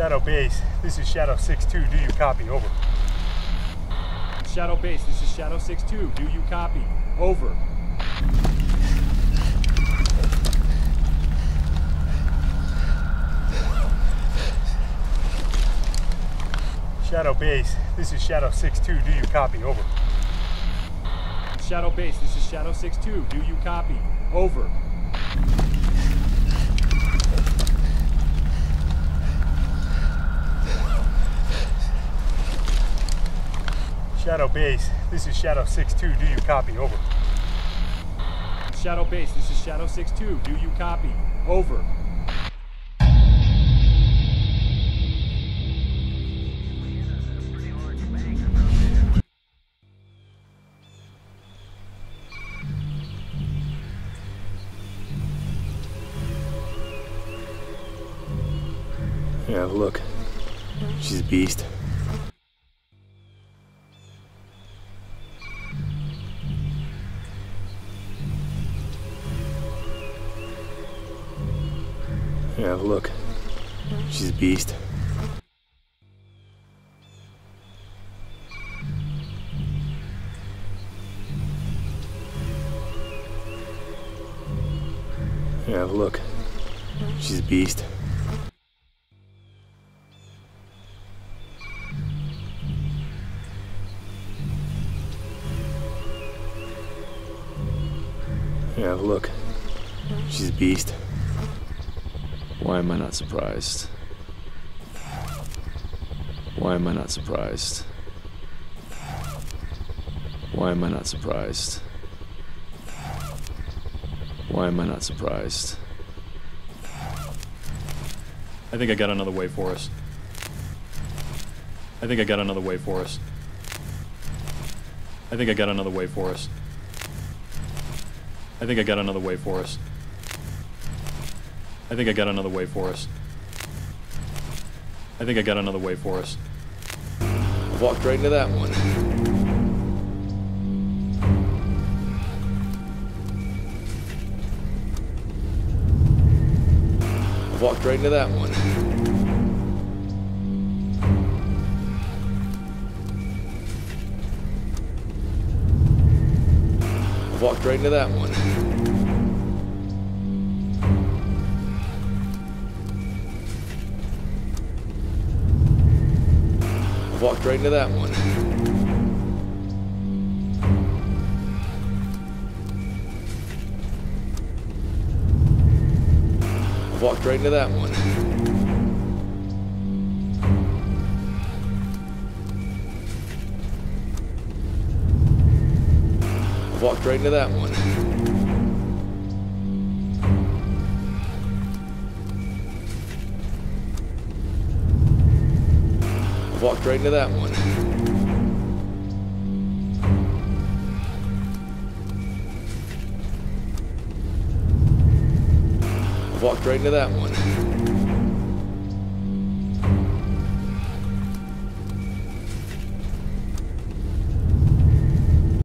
Shadow Base, this is Shadow 6-2. Do you copy? Over. Shadow Base, this is Shadow 6-2. Do you copy? Over. Shadow Base, this is Shadow 6-2. Do you copy? Over. Shadow Base, this is Shadow 6-2. Do you copy? Over. Shadow Base, this is Shadow 6-2. Do you copy? Over. Shadow Base, this is Shadow 6-2. Do you copy? Over. Yeah, look. She's a beast. Yeah, look. She's a beast. Yeah, look. She's a beast. Yeah, look. She's a beast. Why am I not surprised? Why am I not surprised? Why am I not surprised? Why am I not surprised? I think I got another way for us. I think I got another way for us. I think I got another way for us. I think I got another way for us. I think I got another way for us. I think I got another way for us. I walked right into that one. I walked right into that one. I walked right into that one. I walked right into that one. I walked right into that one. I walked right into that one. I walked right into that one. I walked right into that one.